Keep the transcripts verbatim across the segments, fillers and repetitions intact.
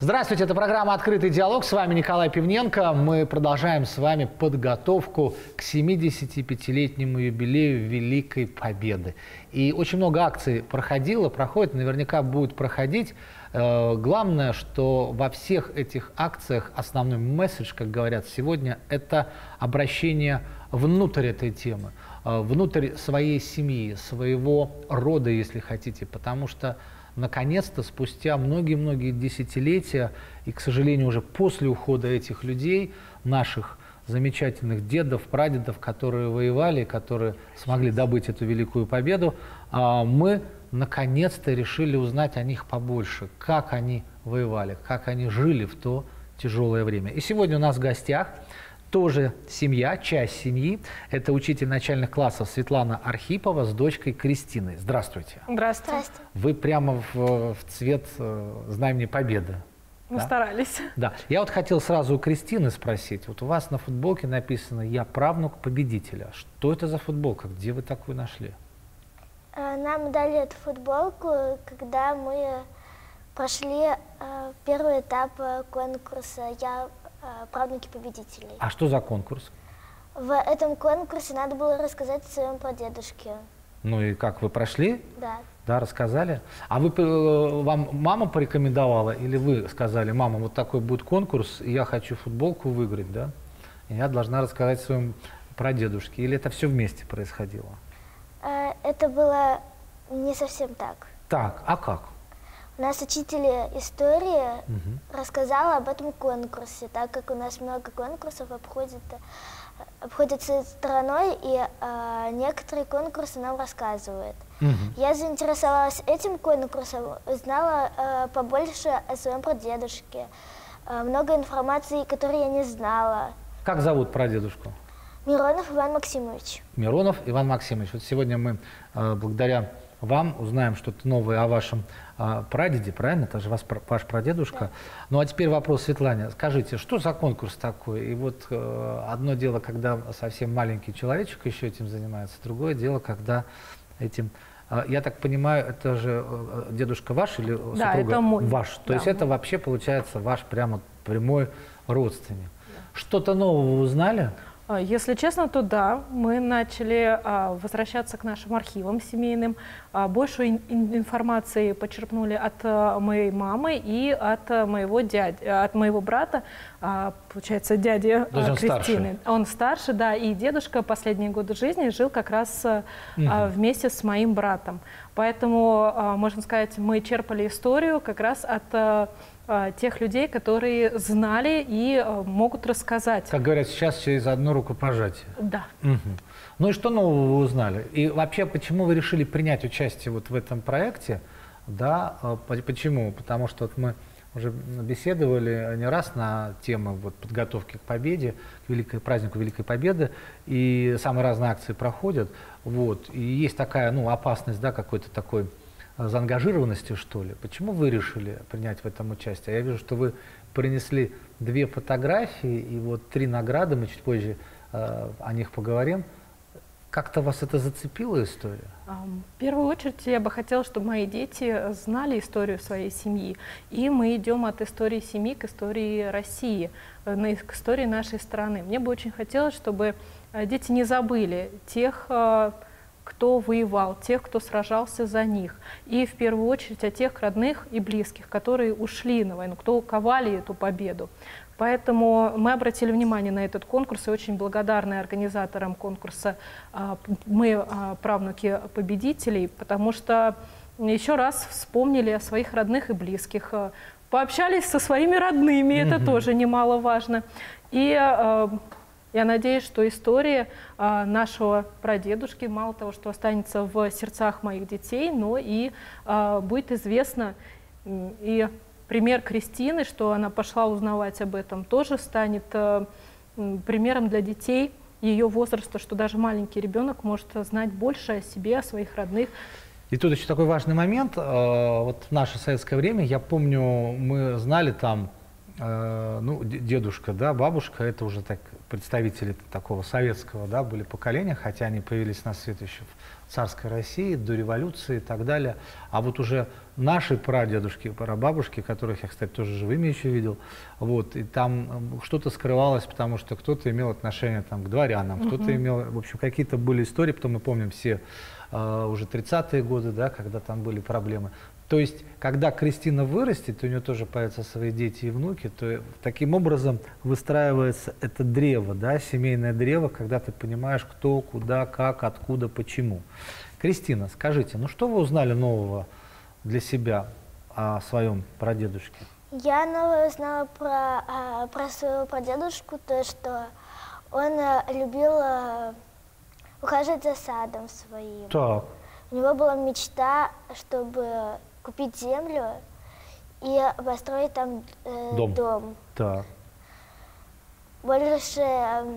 Здравствуйте, это программа «Открытый диалог». С вами Николай Пивненко. Мы продолжаем с вами подготовку к семидесятипятилетнему юбилею Великой Победы. И очень много акций проходило, проходит, наверняка будет проходить. Главное, что во всех этих акциях основной месседж, как говорят сегодня, это обращение внутрь этой темы, внутрь своей семьи, своего рода, если хотите, потому что наконец-то, спустя многие-многие десятилетия, и, к сожалению, уже после ухода этих людей, наших замечательных дедов, прадедов, которые воевали, которые смогли добыть эту великую победу, мы наконец-то решили узнать о них побольше, как они воевали, как они жили в то тяжелое время. И сегодня у нас в гостях тоже семья, часть семьи. Это учитель начальных классов Светлана Архипова с дочкой Кристиной. Здравствуйте. Здравствуйте. Вы прямо в, в цвет Знамени Победы. Мы да? старались. Да. Я вот хотел сразу у Кристины спросить. Вот у вас на футболке написано «Я правнук победителя». Что это за футболка? Где вы такую нашли? Нам дали эту футболку, когда мы прошли первый этап конкурса «Я правнуки победителей». А что за конкурс? В этом конкурсе надо было рассказать о своем прадедушке. Ну и как, вы прошли? Да. Да, рассказали? А вы, вам мама порекомендовала или вы сказали: мама, вот такой будет конкурс, и я хочу футболку выиграть, да? И я должна рассказать своему прадедушке. Или это все вместе происходило? Это было не совсем так. Так, а как? У нас учитель истории Угу. рассказала об этом конкурсе, так как у нас много конкурсов обходит, обходятся стороной, и э, некоторые конкурсы нам рассказывают. Угу. Я заинтересовалась этим конкурсом, узнала э, побольше о своем прадедушке, э, много информации, которой я не знала. Как зовут прадедушку? Миронов Иван Максимович. Миронов Иван Максимович. Вот сегодня мы э, благодаря вам узнаем что-то новое о вашем э, прадеде, правильно? Это же вас, ваш прадедушка. Да. Ну а теперь вопрос Светлане. Скажите, что за конкурс такой? И вот э, одно дело, когда совсем маленький человечек еще этим занимается, другое дело, когда этим... Э, я так понимаю, это же э, дедушка ваш или да, супруга? Это мой. Ваш. То да, есть мой. Это вообще получается ваш прямо прямой родственник. Да. Что-то нового узнали? Если честно, то да, мы начали а, возвращаться к нашим архивам семейным. А, большую ин информации почерпнули от а, моей мамы и от а, моего дяди, от моего брата, а, получается, дяди а, Кристины. Старший. Он старше, да, и дедушка последние годы жизни жил как раз а, угу. а, вместе с моим братом. Поэтому, а, можно сказать, мы черпали историю как раз от а, тех людей, которые знали и э, могут рассказать. Как говорят сейчас, через одно рукопожатие. Да. Угу. Ну и что нового вы узнали? И вообще, почему вы решили принять участие вот в этом проекте? Да, почему? Потому что вот мы уже беседовали не раз на тему вот подготовки к победе, к великой, празднику Великой Победы, и самые разные акции проходят. Вот, и есть такая, ну, опасность, да, какой-то такой заангажированности, что ли. Почему вы решили принять в этом участие? Я вижу, что вы принесли две фотографии и вот три награды, мы чуть позже э, о них поговорим. Как-то вас это зацепила история? В первую очередь я бы хотела, чтобы мои дети знали историю своей семьи. И мы идем от истории семьи к истории России, к истории нашей страны. Мне бы очень хотелось, чтобы дети не забыли тех, кто воевал, тех, кто сражался за них. И в первую очередь о тех родных и близких, которые ушли на войну, кто ковали эту победу. Поэтому мы обратили внимание на этот конкурс и очень благодарны организаторам конкурса «Мы правнуки победителей», потому что еще раз вспомнили о своих родных и близких, пообщались со своими родными, это mm-hmm. тоже немаловажно. И я надеюсь, что история а, нашего прадедушки мало того, что останется в сердцах моих детей, но и а, будет известна. И пример Кристины, что она пошла узнавать об этом, тоже станет а, примером для детей ее возраста, что даже маленький ребенок может знать больше о себе, о своих родных. И тут еще такой важный момент. Вот в наше советское время, я помню, мы знали там, э, ну, дедушка, да, бабушка, это уже так, представители такого советского, да, были поколения, хотя они появились на свет еще в царской России, до революции и так далее. А вот уже наши прадедушки, прабабушки, которых я, кстати, тоже живыми еще видел, вот, и там что-то скрывалось, потому что кто-то имел отношение там, к дворянам, uh-huh. кто-то имел, в общем, какие-то были истории, потом мы помним все э, уже тридцатые годы, да, когда там были проблемы. То есть, когда Кристина вырастет, у нее тоже появятся свои дети и внуки, то таким образом выстраивается это древо, да, семейное древо, когда ты понимаешь, кто, куда, как, откуда, почему. Кристина, скажите, ну что вы узнали нового для себя о своем прадедушке? Я новое узнала про, про своего прадедушку, то, что он любил ухаживать за садом своим. Так. У него была мечта, чтобы купить землю и построить там э, дом. дом. Так. Больше, э,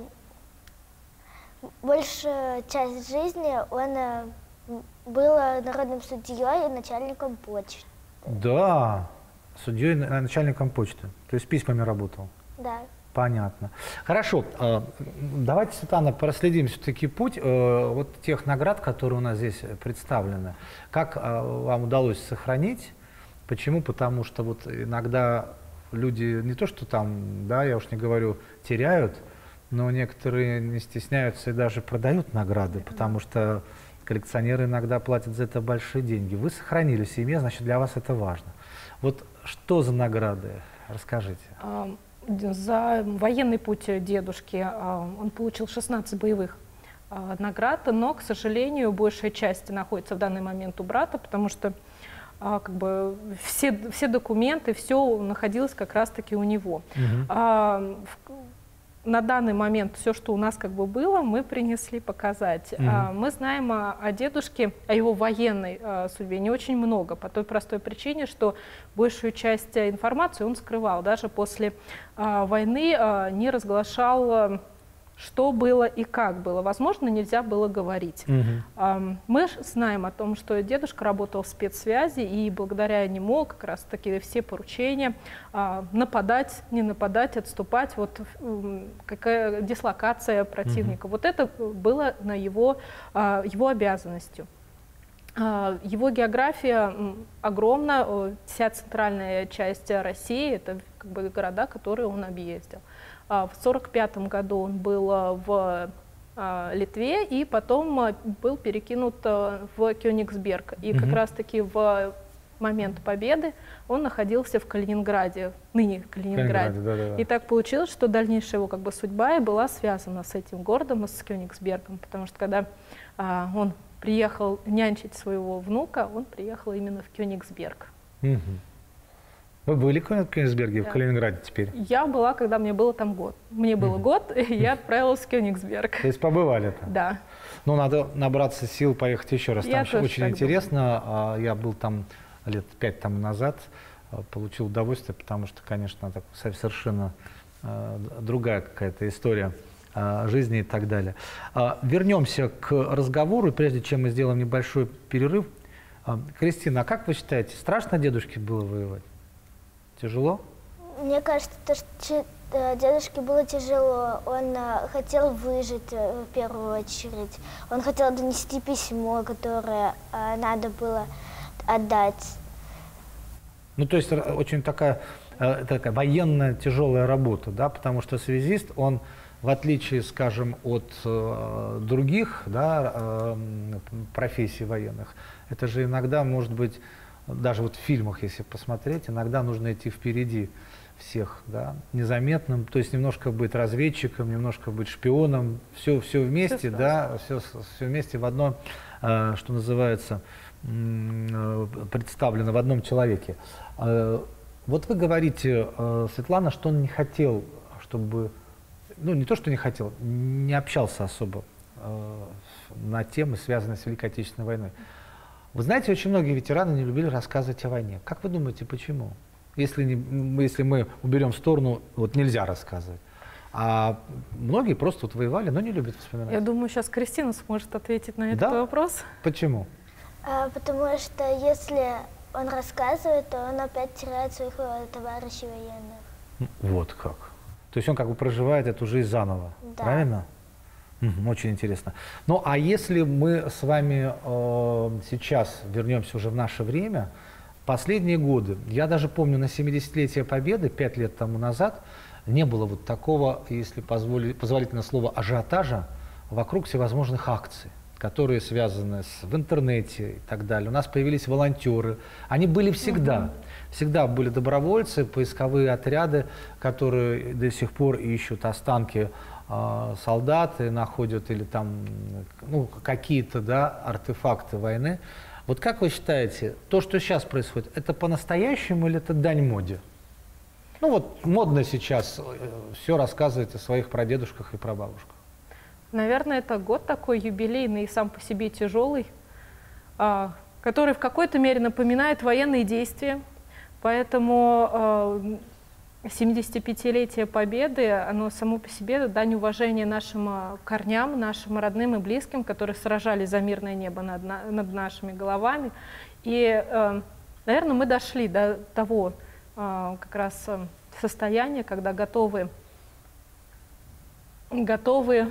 большую часть жизни он э, был народным судьей и начальником почты. Да, судьей, начальником почты. То есть письмами работал. Да. Понятно. Хорошо. Давайте, Светлана, проследим все-таки путь вот тех наград, которые у нас здесь представлены. Как вам удалось сохранить? Почему? Потому что вот иногда люди не то, что там, да, я уж не говорю, теряют, но некоторые не стесняются и даже продают награды, потому что коллекционеры иногда платят за это большие деньги. Вы сохранили в семье, значит, для вас это важно. Вот что за награды? Расскажите. За военный путь дедушки он получил шестнадцать боевых наград, но, к сожалению, большая часть находится в данный момент у брата, потому что как бы все, все документы, все находилось как раз-таки у него. Угу. На данный момент все, что у нас как бы было, мы принесли показать. Mm-hmm. Мы знаем о, о дедушке, о его военной а, судьбе не очень много, по той простой причине, что большую часть информации он скрывал. Даже после а, войны а, не разглашал, а, что было и как было. Возможно, нельзя было говорить. Mm-hmm. а, мы знаем о том, что дедушка работал в спецсвязи, и благодаря нему как раз-таки все поручения а, нападать, не нападать, отступать, вот какая дислокация противника. Mm-hmm. Вот это было на его, а, его обязанностью. А, его география огромна, вся центральная часть России, это как бы города, которые он объездил. В сорок пятом году он был в Литве и потом был перекинут в Кёнигсберг. И mm-hmm. как раз-таки в момент победы он находился в Калининграде, ныне Калининграде. Да, да, да. И так получилось, что дальнейшая его как бы судьба и была связана с этим городом, с Кёнигсбергом, потому что когда а, он приехал нянчить своего внука, он приехал именно в Кёнигсберг. Mm-hmm. Вы были в Кёнигсберге, да. В Калининграде теперь? Я была, когда мне было там год. Мне было mm-hmm. год, и я отправилась в Кёнигсберг. То есть побывали там? Да. Ну, надо набраться сил, поехать еще раз. Там я очень интересно. Думаю. Я был там лет пять тому назад, получил удовольствие, потому что, конечно, так, совершенно другая какая-то история жизни и так далее. Вернемся к разговору, прежде чем мы сделаем небольшой перерыв. Кристина, а как вы считаете, страшно дедушке было воевать? Тяжело? Мне кажется, то, что дедушке было тяжело. Он хотел выжить в первую очередь. Он хотел донести письмо, которое надо было отдать. Ну, то есть очень такая, такая военная тяжелая работа, да, потому что связист, он, в отличие, скажем, от э, других, да, э, профессий военных, это же иногда может быть, даже вот в фильмах, если посмотреть, иногда нужно идти впереди всех, да, незаметным, то есть немножко быть разведчиком, немножко быть шпионом, все, все вместе, все да, все, все вместе в одно, э, что называется, э, представлено в одном человеке. Э, вот вы говорите, э, Светлана, что он не хотел, чтобы, ну не то, что не хотел, не общался особо э, на темы, связанные с Великой Отечественной войной. Вы знаете, очень многие ветераны не любили рассказывать о войне. Как вы думаете, почему? Если, не, если мы уберем в сторону, вот нельзя рассказывать. А многие просто вот воевали, но не любят вспоминать. Я думаю, сейчас Кристина сможет ответить на этот да? вопрос. Почему? А, потому что если он рассказывает, то он опять теряет своих товарищей военных. Вот как. То есть он как бы проживает эту жизнь заново, Да. правильно? Мгм, очень интересно. Ну, а если мы с вами э, сейчас вернемся уже в наше время, последние годы, я даже помню, на семидесятилетие Победы, пять лет тому назад, не было вот такого, если позволи, позволительно слово, ажиотажа вокруг всевозможных акций, которые связаны с, в интернете и так далее. У нас появились волонтеры. Они были всегда. Угу. Всегда были добровольцы, поисковые отряды, которые до сих пор ищут останки э, солдат и находят или там ну, какие-то да, артефакты войны. Вот как вы считаете, то, что сейчас происходит, это по-настоящему или это дань моде? Ну вот модно сейчас все рассказывать о своих прадедушках и прабабушках. Наверное, это год такой юбилейный и сам по себе тяжелый, который в какой-то мере напоминает военные действия. Поэтому семидесятипятилетие Победы, оно само по себе дань уважения нашим корням, нашим родным и близким, которые сражались за мирное небо над, над нашими головами. И, наверное, мы дошли до того как раз состояния, когда готовы, готовы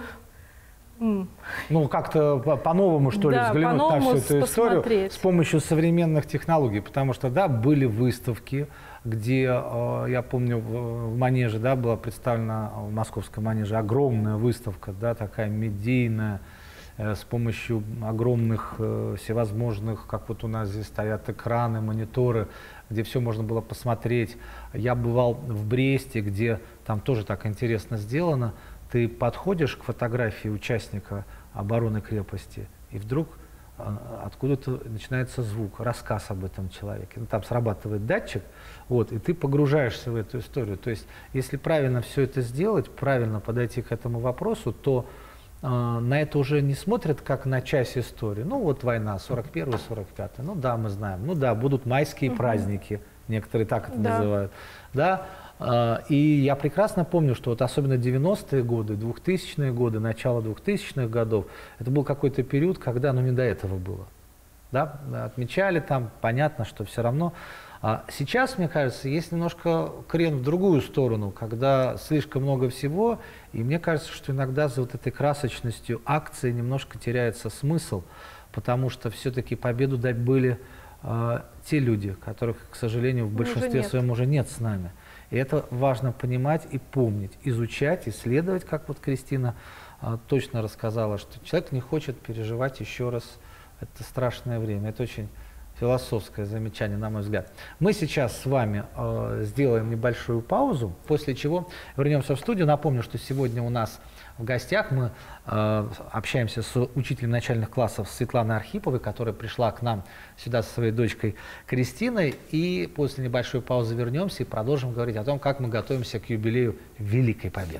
ну, как-то по-новому, что ли, да, взглянуть на всю эту посмотреть. историю с помощью современных технологий. Потому что, да, были выставки, где, я помню, в Манеже, да, была представлена, в Московском Манеже, огромная выставка, да, такая медийная, с помощью огромных всевозможных, как вот у нас здесь стоят экраны, мониторы, где все можно было посмотреть. Я бывал в Бресте, где там тоже так интересно сделано. Ты подходишь к фотографии участника обороны крепости, и вдруг откуда-то начинается звук, рассказ об этом человеке. Ну, там срабатывает датчик, вот, и ты погружаешься в эту историю. То есть, если правильно все это сделать, правильно подойти к этому вопросу, то э, на это уже не смотрят как на часть истории. Ну, вот война, сорок первый — сорок пятый, ну да, мы знаем. Ну да, будут майские угу. праздники, некоторые так это да. называют. Да? И я прекрасно помню, что вот особенно девяностые годы, двухтысячные годы, начало двухтысячных годов, это был какой-то период, когда ну, не до этого было. Да? Отмечали там, понятно, что все равно. А сейчас, мне кажется, есть немножко крен в другую сторону, когда слишком много всего, и мне кажется, что иногда за вот этой красочностью акции немножко теряется смысл, потому что все-таки победу добыли э, те люди, которых, к сожалению, в большинстве своем уже нет с нами. И это важно понимать и помнить, изучать, исследовать, как вот Кристина а, точно рассказала, что человек не хочет переживать еще раз это страшное время. Это очень философское замечание, на мой взгляд. Мы сейчас с вами э, сделаем небольшую паузу, после чего вернемся в студию. Напомню, что сегодня у нас в гостях мы э, общаемся с учителем начальных классов Светланой Архиповой, которая пришла к нам сюда со своей дочкой Кристиной. И после небольшой паузы вернемся и продолжим говорить о том, как мы готовимся к юбилею Великой Победы.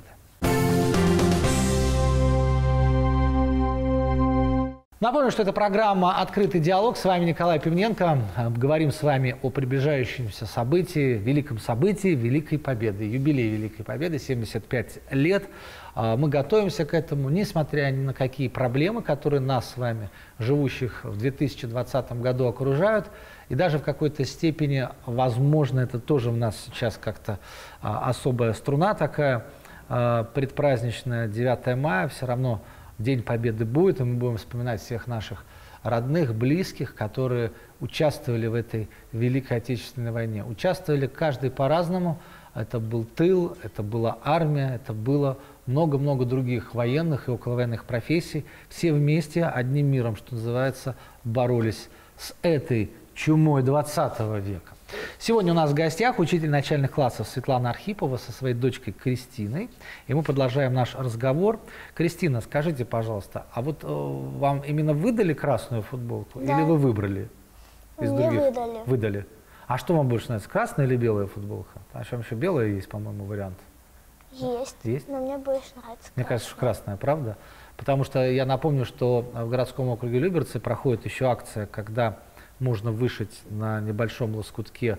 Напомню, что это программа «Открытый диалог». С вами Николай Пивненко. Говорим с вами о приближающемся событии, великом событии Великой Победы. Юбилей Великой Победы, семьдесят пять лет. Мы готовимся к этому, несмотря ни на какие проблемы, которые нас с вами, живущих в две тысячи двадцатом году, окружают. И даже в какой-то степени, возможно, это тоже у нас сейчас как-то особая струна такая, предпраздничная, девятое мая, все равно День Победы будет, и мы будем вспоминать всех наших родных, близких, которые участвовали в этой Великой Отечественной войне. Участвовали каждый по-разному. Это был тыл, это была армия, это было много-много других военных и околовоенных профессий. Все вместе, одним миром, что называется, боролись с этой чумой двадцатого века. Сегодня у нас в гостях учитель начальных классов Светлана Архипова со своей дочкой Кристиной. И мы продолжаем наш разговор. Кристина, скажите, пожалуйста, а вот э, вам именно выдали красную футболку? Да. Или вы выбрали из Мне других? выдали. Выдали. А что вам больше нравится, красная или белая футболка? А там еще белая есть, по-моему, вариант. Есть, Есть? но мне больше нравится Мне кажется, что красная, правда? Потому что я напомню, что в городском округе Люберцы проходит еще акция, когда можно вышить на небольшом лоскутке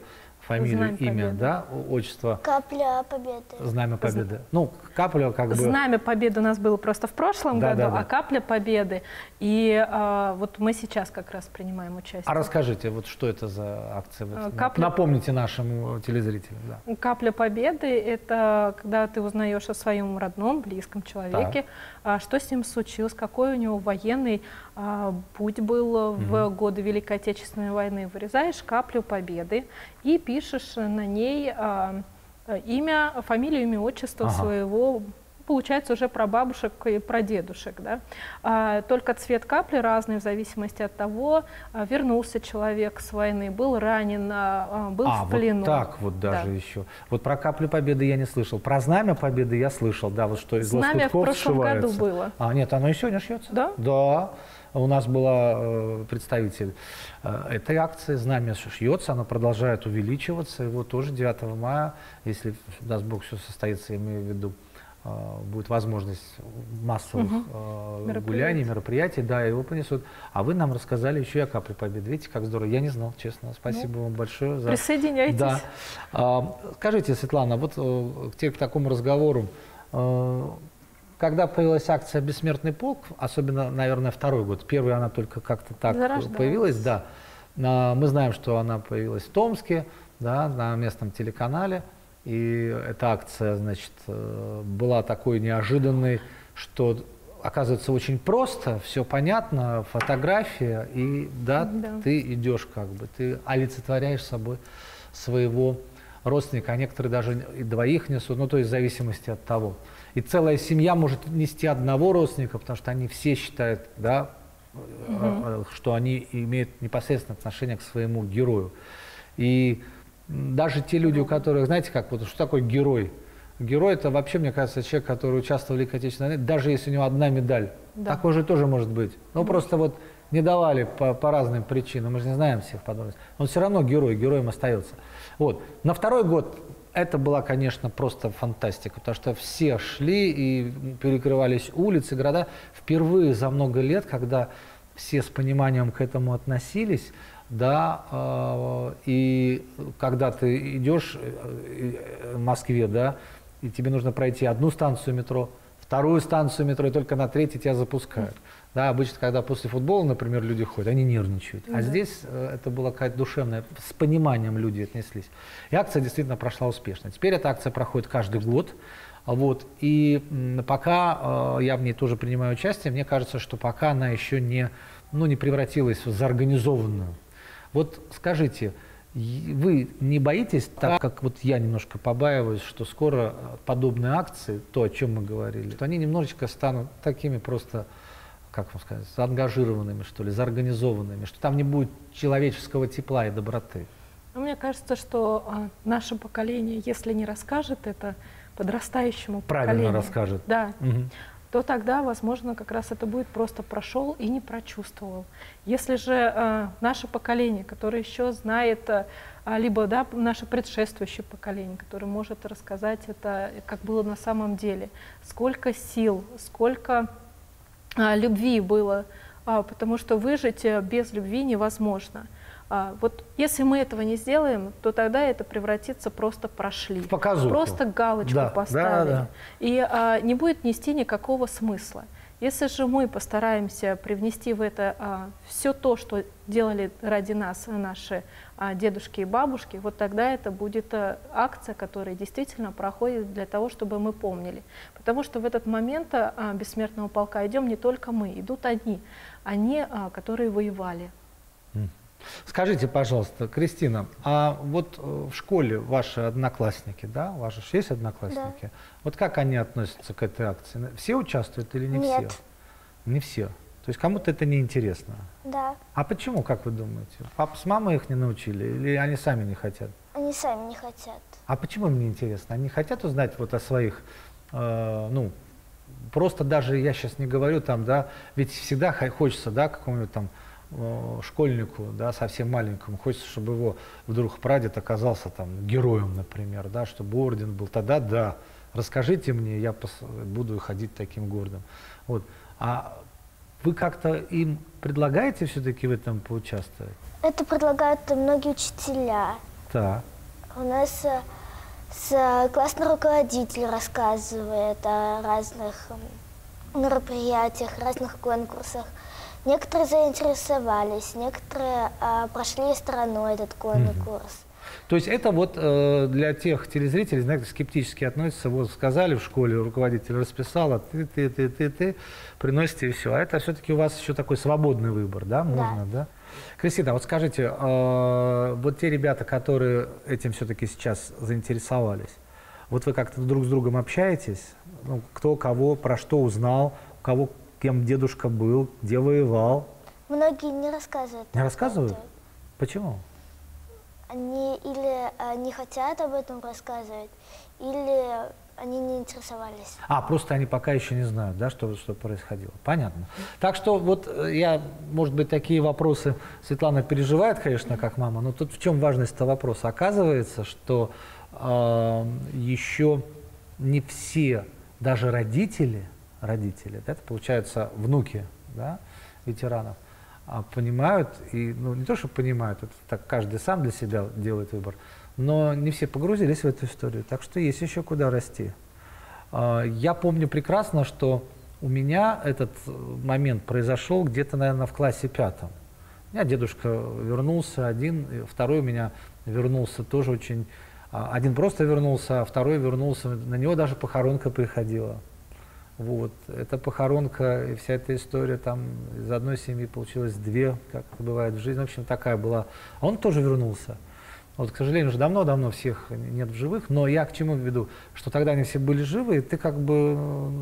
фамилию, Знамя имя, Победы. да, отчество? Капля победы. Знамя Победы. Ну, капля как бы... Знамя Победы у нас было просто в прошлом Да, году, да, да. а Капля Победы. И а, вот мы сейчас как раз принимаем участие. А расскажите, вот что это за акция? Вот, Капля- Напомните нашим телезрителям. Да. Капля победы – это когда ты узнаешь о своем родном, близком человеке, а, что с ним случилось, какой у него военный а, путь был в годы Великой Отечественной войны. Вырезаешь каплю победы и пишешь на ней а, имя, фамилию, имя, отчество Ага. своего, получается, уже про бабушек и про дедушек. Да? А, только цвет капли разный в зависимости от того, а, вернулся человек с войны, был ранен, а, был А, в плену. вот так вот даже Да. еще. Вот про каплю победы я не слышал. Про знамя победы я слышал, да, вот что из Знамя в лоскутков прошлом году сшивается. было. А, нет, оно и сегодня шьется? Да? Да. У нас была э, представитель э, этой акции, знамя шьется, оно продолжает увеличиваться. И вот тоже девятого мая, если, даст Бог, все состоится, я имею в виду, э, будет возможность массовых Мгм. э, Мероприятий. гуляний, мероприятий, да, его понесут. А вы нам рассказали еще и о капле победы. Видите, как здорово. Я не знал, честно. Спасибо вам большое за... Присоединяйтесь. Да. А, скажите, Светлана, вот э, к те- к такому разговору, э, когда появилась акция «Бессмертный полк», особенно, наверное, второй год, первый она только как-то так Зарождалась. появилась, да. А, мы знаем, что она появилась в Томске, да, на местном телеканале, и эта акция, значит, э, была такой неожиданной, что оказывается очень просто, все понятно, фотография, и да, Да. ты идешь как бы, ты олицетворяешь собой своего родственника, а некоторые даже и двоих несут, ну то есть в зависимости от того. И целая семья может нести одного родственника, потому что они все считают, да, э, что они имеют непосредственное отношение к своему герою. И м, даже те люди, у которых, знаете, как вот, что такое герой? Герой — это вообще, мне кажется, человек, который участвовал в Великой Отечественной войне, даже если у него одна медаль. Да. Такой же тоже может быть. Ну, просто вот не давали по, по разным причинам, мы же не знаем всех подробностей. Он все равно герой, героем остается. Вот. На второй год это была, конечно, просто фантастика, потому что все шли и перекрывались улицы, города. Впервые за много лет, когда все с пониманием к этому относились, да, э, и когда ты идешь э, в Москве, да, и тебе нужно пройти одну станцию метро, вторую станцию метро, и только на третьей тебя запускают. Да, обычно, когда после футбола, например, люди ходят, они нервничают. А Да. здесь э, это была какая-то душевная, с пониманием люди отнеслись. И акция действительно прошла успешно. Теперь эта акция проходит каждый год. Вот, и м, пока э, я в ней тоже принимаю участие, мне кажется, что пока она еще не, ну, не превратилась в заорганизованную. Вот скажите, и вы не боитесь, так как вот я немножко побаиваюсь, что скоро подобные акции, то, о чем мы говорили, что они немножечко станут такими просто, как вам сказать, заангажированными, что ли, заорганизованными, что там не будет человеческого тепла и доброты? Но мне кажется, что а, наше поколение, если не расскажет это подрастающему Правильно поколению, расскажет. да, Мгм. то тогда, возможно, как раз это будет просто прошел и не прочувствовал. Если же э, наше поколение, которое еще знает, э, а, либо да, наше предшествующее поколение, которое может рассказать это, как было на самом деле, сколько сил, сколько а, любви было, а, потому что выжить э, без любви невозможно. А, вот если мы этого не сделаем, то тогда это превратится просто прошли. В показуху. Просто галочку Да, поставили. да, да. И а, не будет нести никакого смысла. Если же мы постараемся привнести в это а, все то, что делали ради нас наши а, дедушки и бабушки, вот тогда это будет а, акция, которая действительно проходит для того, чтобы мы помнили. Потому что в этот момент а, бессмертного полка идем не только мы, идут они, они, а, которые воевали. Скажите, пожалуйста, Кристина, а вот э, в школе ваши одноклассники, да, ваши же есть одноклассники, вот как они относятся к этой акции? Все участвуют или не Нет. все? Не все. То есть кому-то это не интересно. Да, А почему, как вы думаете? Папа с мамой их не научили или они сами не хотят? они сами не хотят. А почему им не интересно? Они хотят узнать вот о своих, э, ну, просто даже я сейчас не говорю там, да, ведь всегда хо- хочется, да, какому-нибудь там э, школьнику, да, совсем маленькому, хочется, чтобы его вдруг прадед оказался там героем, например, да, чтобы орден был. Тогда да, расскажите мне, я пос- буду ходить таким гордым. Вот. А вы как-то им предлагаете все-таки в этом поучаствовать? Это предлагают многие учителя. Так. У нас э, с, классный руководитель рассказывает о разных э, мероприятиях, разных конкурсах. Некоторые заинтересовались, некоторые э, прошли стороной этот конкурс. То есть это вот э, для тех телезрителей, знаете, скептически относятся, вот сказали в школе, руководитель расписал, а ты, ты, ты, ты, ты, приносите и все. А это все-таки у вас еще такой свободный выбор, да, можно, да? да? Кристина, вот скажите, э, вот те ребята, которые этим все-таки сейчас заинтересовались, вот вы как-то друг с другом общаетесь? Ну, кто кого, про что узнал, у кого кем дедушка был, где воевал? Многие не рассказывают. Не рассказывают? Это. Почему? Они или а, не хотят об этом рассказывать, или они не интересовались. А, просто они пока еще не знают, да, что, что происходило. Понятно. Так что вот я, может быть, такие вопросы Светлана переживает, конечно, как мама, но тут в чем важность этого вопроса? Оказывается, что э, еще не все, даже родители, родители, да, это получается внуки, да, ветеранов, понимают, и, ну, не то, что понимают, это так каждый сам для себя делает выбор, но не все погрузились в эту историю, так что есть еще куда расти. Я помню прекрасно, что у меня этот момент произошел где-то, наверное, в классе пятом. У меня дедушка вернулся один, второй у меня вернулся тоже очень... Один просто вернулся, а второй вернулся, на него даже похоронка приходила. Вот. Эта похоронка и вся эта история, там из одной семьи получилось две, как это бывает в жизни. В общем, такая была. А он тоже вернулся. Вот, к сожалению, уже давно-давно всех нет в живых, но я к чему веду? Что тогда они все были живы, и ты как бы...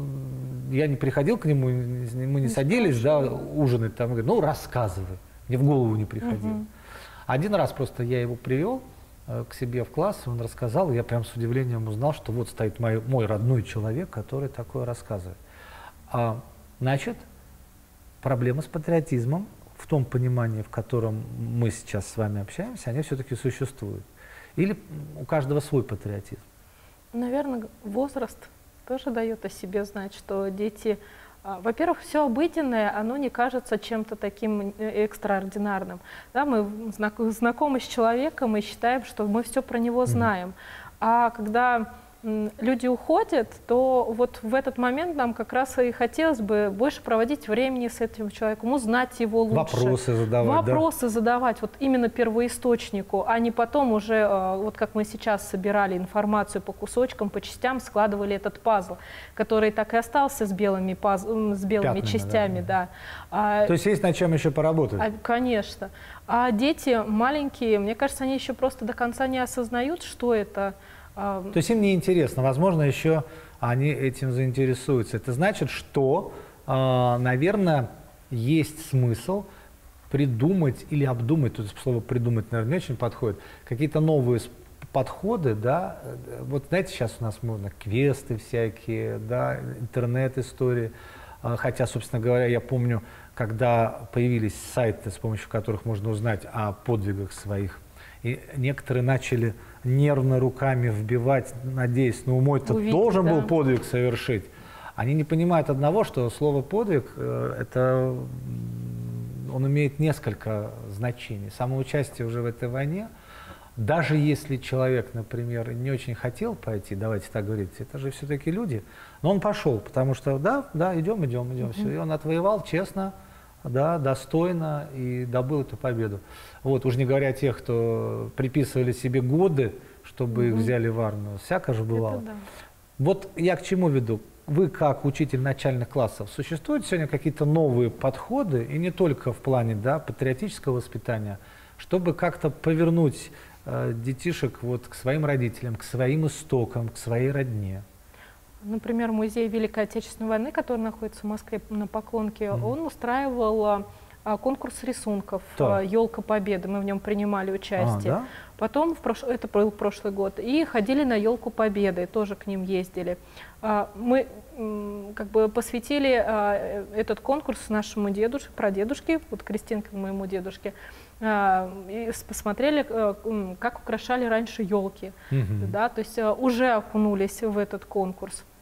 Я не приходил к нему, мы не садились, да, ужинать там, говорит, ну, рассказывай. Мне в голову не приходило. Угу. Один раз просто я его привел к себе в класс, он рассказал, и я прям с удивлением узнал, что вот стоит мой, мой родной человек, который такое рассказывает. А, значит, проблема с патриотизмом в том понимании, в котором мы сейчас с вами общаемся, они все-таки существуют. Или у каждого свой патриотизм? Наверное, возраст тоже дает о себе знать, что дети... Во-первых, все обыденное, оно не кажется чем-то таким экстраординарным. Да, мы знакомы с человеком и считаем, что мы все про него знаем. Mm-hmm. А когда люди уходят, то вот в этот момент нам как раз и хотелось бы больше проводить времени с этим человеком, узнать его лучше. Вопросы задавать. Вопросы да? задавать, вот именно первоисточнику, а не потом уже, вот как мы сейчас собирали информацию по кусочкам, по частям, складывали этот пазл, который так и остался с белыми, паз... с белыми Пятнами, частями. Да. Да. То есть есть над чем еще поработать? А, конечно. А дети маленькие, мне кажется, они еще просто до конца не осознают, что это. То есть им не интересно, возможно, еще они этим заинтересуются. Это значит, что, наверное, есть смысл придумать или обдумать, тут слово «придумать», наверное, не очень подходит, какие-то новые подходы, да, вот знаете, сейчас у нас можно квесты всякие, да, интернет-истории, хотя, собственно говоря, я помню, когда появились сайты, с помощью которых можно узнать о подвигах своих, и некоторые начали нервно руками вбивать, надеясь, ну, мой-то должен да. был подвиг совершить. Они не понимают одного, что слово «подвиг» э, это, он имеет несколько значений. Само участие уже в этой войне, даже если человек, например, не очень хотел пойти, давайте так говорить, это же все-таки люди, но он пошел, потому что да, да, идем, идем, идем, mm-hmm. все, и он отвоевал честно, да, достойно и добыл эту победу. Вот, уж не говоря о тех, кто приписывали себе годы, чтобы угу. их взяли в армию. Всяко же бывало. Да. Вот я к чему веду? Вы, как учитель начальных классов, существуют сегодня какие-то новые подходы, и не только в плане да, патриотического воспитания, чтобы как-то повернуть э, детишек вот, к своим родителям, к своим истокам, к своей родне? Например, музей Великой Отечественной войны, который находится в Москве на Поклонке, mm-hmm. он устраивал а, конкурс рисунков да. «Елка Победы». Мы в нем принимали участие. А, да? Потом, в прош... это был прошлый год, и ходили на «Елку Победы», тоже к ним ездили. А, мы как бы посвятили а, этот конкурс нашему дедушке, прадедушке, вот Кристинке, моему дедушке, а, и посмотрели, а, как украшали раньше елки. Mm-hmm. Да, то есть а, уже окунулись в этот конкурс. То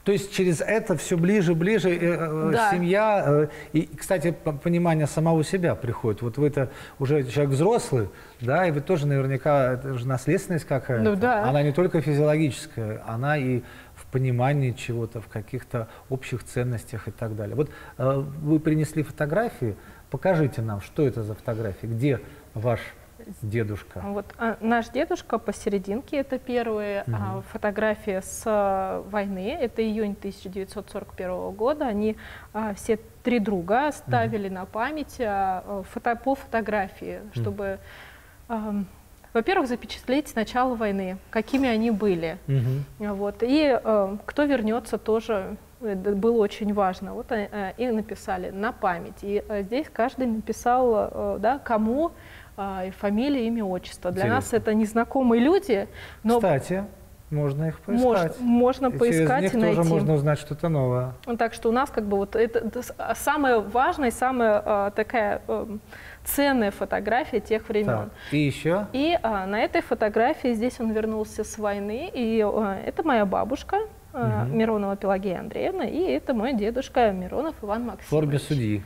То есть через это все ближе, ближе э, Да. семья. Э, и, кстати, п- понимание самого себя приходит. Вот вы-то уже человек взрослый, да, и вы тоже наверняка, это же наследственность какая-то. Ну да. Она не только физиологическая, она и в понимании чего-то, в каких-то общих ценностях и так далее. Вот э, вы принесли фотографии, покажите нам, что это за фотографии, где ваш дедушка. Вот а, наш дедушка посерединке, это первые Мгм. а, фотографии с а, войны, это июнь тысяча девятьсот сорок первого года. Они а, все три друга ставили на память а, фото, по фотографии, чтобы, ам, во-первых, запечатлеть начало войны, какими они были. Мгм. Вот. И э, кто вернется, тоже это было очень важно. Вот э, и написали на память. И э, здесь каждый написал, э, да, кому, э, и фамилия, имя, отчество. Для нас Интересно. это незнакомые люди, но Кстати, можно их мож- поискать. можно И через поискать них и найти. тоже можно узнать что-то новое. Так что у нас как бы вот это, это с- самая важная, самая э, такая э, ценная фотография тех времен. Так, и еще? И а, на этой фотографии здесь он вернулся с войны, и а, это моя бабушка а, Мгм. Миронова Пелагея Андреевна, и это мой дедушка Миронов Иван В Максимович. форме судьи.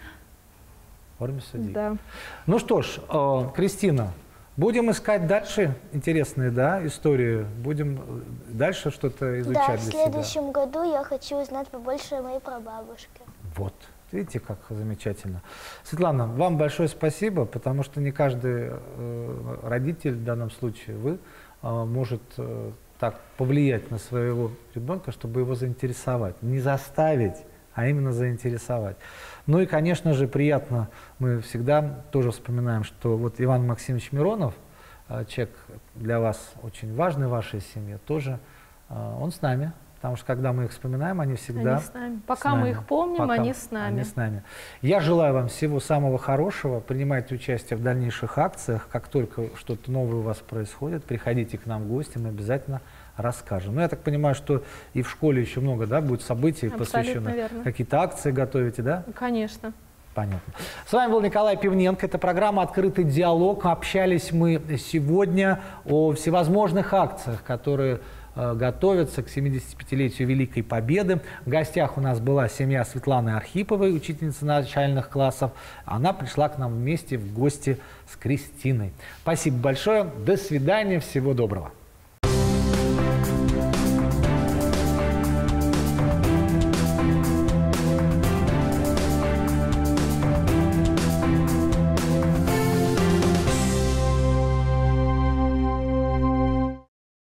В форме судьи. Да. Ну что ж, э, Кристина, будем искать дальше интересные, да, истории? Будем э, дальше что-то изучать Да, в для следующем году я хочу узнать побольше о моей прабабушке. себя? Вот. Видите, как замечательно. Светлана, вам большое спасибо, потому что не каждый э, родитель, в данном случае вы, э, может э, так повлиять на своего ребенка, чтобы его заинтересовать. Не заставить, а именно заинтересовать. Ну и, конечно же, приятно, мы всегда тоже вспоминаем, что вот Иван Максимович Миронов, э, человек для вас очень важный в вашей семье, тоже э, он с нами. Потому что когда мы их вспоминаем, они всегда Они с нами. Пока с мы нами. их помним, Пока они с нами. Они с нами. Я желаю вам всего самого хорошего. Принимайте участие в дальнейших акциях. Как только что-то новое у вас происходит, приходите к нам в гости, мы обязательно расскажем. Ну, я так понимаю, что и в школе еще много, да, будет событий, Абсолютно посвященных. верно. Какие-то акции готовите, да? Конечно. Понятно. С вами был Николай Пивненко. Это программа «Открытый диалог». Общались мы сегодня о всевозможных акциях, которые э, готовятся к семидесятипятилетию Великой Победы. В гостях у нас была семья Светланы Архиповой, учительница начальных классов. Она пришла к нам вместе в гости с Кристиной. Спасибо большое. До свидания. Всего доброго.